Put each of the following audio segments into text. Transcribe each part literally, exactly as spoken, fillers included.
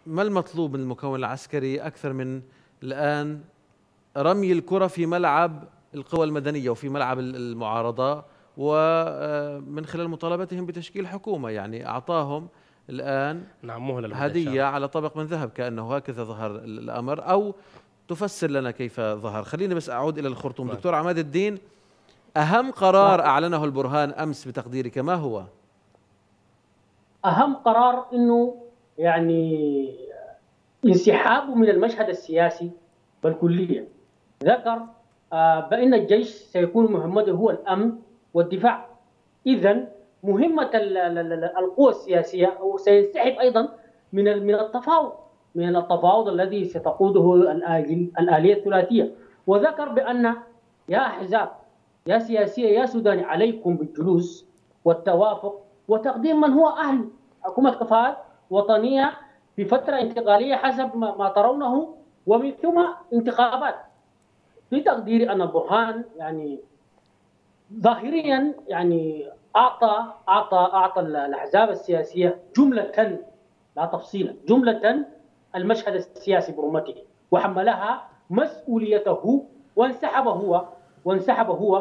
ما المطلوب من المكون العسكري أكثر من الآن رمي الكرة في ملعب القوى المدنية وفي ملعب المعارضة، ومن خلال مطالبتهم بتشكيل حكومة؟ يعني أعطاهم الآن نعم مهلة هدية على طبق من ذهب، كأنه هكذا ظهر الأمر، أو تفسر لنا كيف ظهر. خليني بس أعود إلى الخرطوم. دكتور عماد الدين، أهم قرار أعلنه البرهان أمس بتقديرك ما هو؟ أهم قرار أنه يعني انسحابه من المشهد السياسي بالكلية. ذكر بأن الجيش سيكون مهمته هو الأمن والدفاع، إذن مهمة القوى السياسية سينسحب أيضا من من التفاوض من التفاوض الذي ستقوده الآلية الثلاثية. وذكر بأن يا أحزاب يا سياسية يا سوداني عليكم بالجلوس والتوافق وتقديم من هو أهل حكومة كفاءات وطنية في فترة انتقالية حسب ما ترونه، ومن ثم انتخابات. في تقديري أن البرهان يعني ظاهريا يعني أعطى أعطى أعطى الأحزاب السياسية جملة لا تفصيلا جملة المشهد السياسي برمته، وحملها مسؤوليته، وانسحب هو وانسحب هو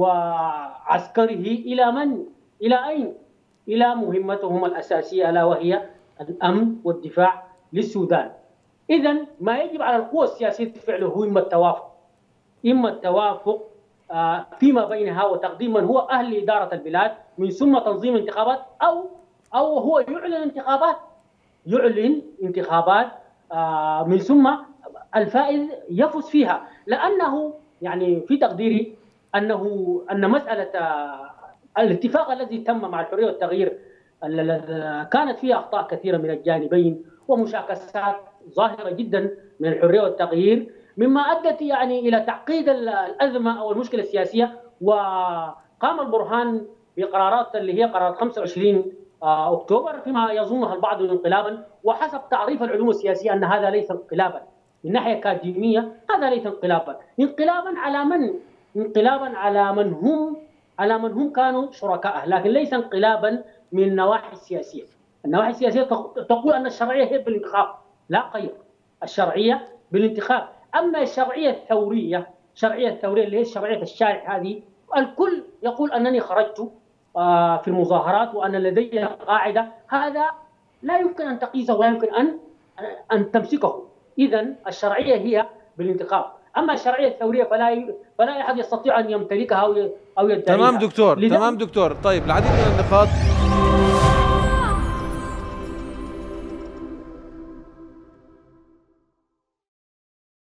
وعسكره إلى من؟ إلى أين؟ إلى مهمتهم الأساسية، ألا وهي الأمن والدفاع للسودان. إذن ما يجب على القوى السياسية فعله هو إما التوافق إما التوافق فيما بينها وتقديم من هو أهل إدارة البلاد، من ثم تنظيم انتخابات، أو أو هو يعلن انتخابات يعلن انتخابات من ثم الفائز يفوز فيها. لأنه يعني في تقديري أنه أن مسألة الاتفاق الذي تم مع الحرية والتغيير كانت فيها أخطاء كثيرة من الجانبين ومشاكسات ظاهرة جدا من الحرية والتغيير، مما أدت يعني إلى تعقيد الأزمة أو المشكلة السياسية. وقام البرهان بقرارات اللي هي قرارات خمسة وعشرين أكتوبر فيما يظنها البعض انقلابا، وحسب تعريف العلوم السياسية أن هذا ليس انقلابا من ناحية أكاديمية، هذا ليس انقلابا. انقلابا على من؟ انقلابا على من هم على من هم كانوا شركاء، لكن ليس انقلابا من النواحي السياسية. النواحي السياسية تقول أن الشرعية هي بالانتخاب، لا غير. الشرعية بالانتخاب. أما الشرعية الثورية، الشرعية الثورية اللي هي شرعية الشارع، هذه الكل يقول أنني خرجت في المظاهرات وأن لدي قاعدة، هذا لا يمكن أن تقيسه ولا يمكن أن أن تمسكه. إذن الشرعية هي بالانتخاب، أما الشرعية الثورية فلا فلا أحد يستطيع أن يمتلكها أو أو يدعيها. تمام دكتور، تمام دكتور. طيب العديد من النقاط